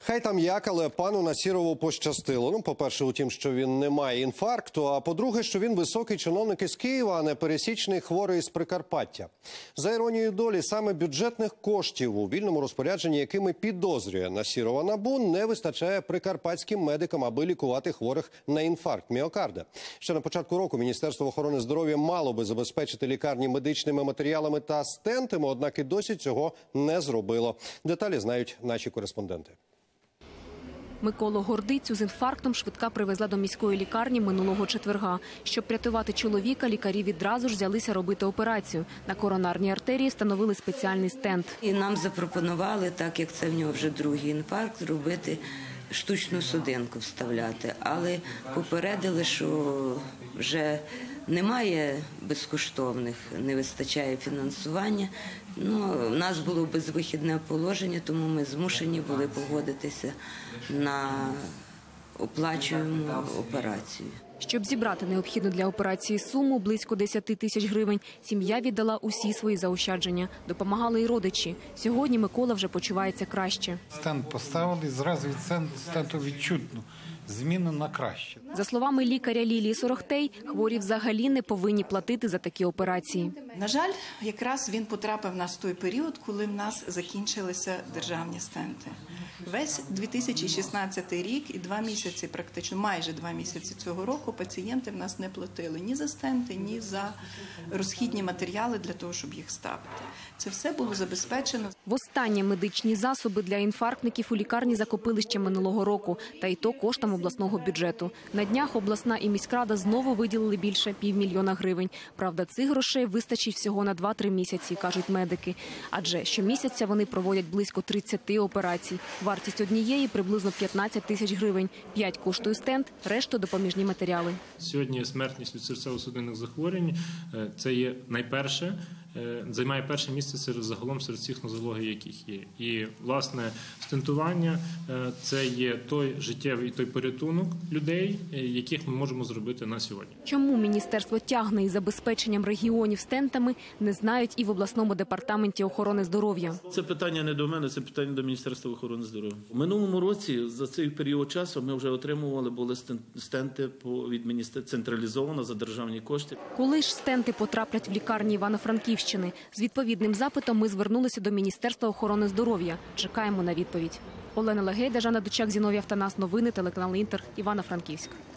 Хай там як, але пану Насірову пощастило. Ну, по-перше, у тім, що він не має інфаркту, а по-друге, що він високий чиновник із Києва, а не пересічний хворий з Прикарпаття. За іронією долі, саме бюджетних коштів у вільному розпорядженні, якими підозрює Насірова НАБУ, не вистачає прикарпатським медикам, аби лікувати хворих на інфаркт міокарда. Ще на початку року Міністерство охорони здоров'я мало би забезпечити лікарні медичними матеріалами та стентами, однак і досі цього не зробило. Деталі знають наші кореспонденти. Миколу Гордицю з інфарктом швидка привезла до міської лікарні минулого четверга. Щоб рятувати чоловіка, лікарі відразу ж взялися робити операцію. На коронарній артерії встановили спеціальний стент. І нам запропонували, так як це в нього вже другий інфаркт, робити штучну судинку вставляти. Але попередили, що вже немає безкоштовних, не вистачає фінансування. У нас було безвихідне положення, тому ми змушені були погодитися на оплачуємо операцію. Щоб зібрати необхідну для операції суму, близько 10 тисяч гривень, сім'я віддала усі свої заощадження. Допомагали й родичі. Сьогодні Микола вже почувається краще. Стенд поставили, зразу від стенту відчутно зміну на краще. За словами лікаря Лілії Сорохтей, хворі взагалі не повинні платити за такі операції. На жаль, якраз він потрапив в нас в той період, коли в нас закінчилися державні стенти. Весь 2016 рік і 2 місяці, практично майже 2 місяці цього року, пацієнти в нас не платили ні за стенти, ні за розхідні матеріали для того, щоб їх ставити. Це все було забезпечено. Востаннє медичні засоби для інфарктників у лікарні закупили ще минулого року, та й то коштом обласного бюджету. На днях обласна і міськрада знову виділили більше 500 000 гривень. Правда, цих грошей вистачить всього на 2-3 місяці, кажуть медики. Адже щомісяця вони проводять близько 30 операцій. Вартість однієї – приблизно 15 тисяч гривень. 5 коштує стенд, решту – допоміжні матеріали. Сьогодні смертність від серцево-судинних захворювань – це є найперше, займає перше місце загалом серед всіх нозологій, яких є. І, власне, стентування – це є той життєвий, той порятунок людей, яких ми можемо зробити на сьогодні. Чому міністерство тягне із забезпеченням регіонів стентами, не знають і в обласному департаменті охорони здоров'я. Це питання не до мене, це питання до Міністерства охорони здоров'я. У минулому році за цей період часу ми вже отримували були стенти від міністерства централізовано за державні кошти. Коли ж стенти потраплять в лікарні Івано-Франківщини? З відповідним запитом ми звернулися до Міністерства охорони здоров'я. Чекаємо на відповідь. Олена Легейда, Жанна Дучак, Зіновій Автонас. Новини, телеканал Інтер, Івано-Франківськ.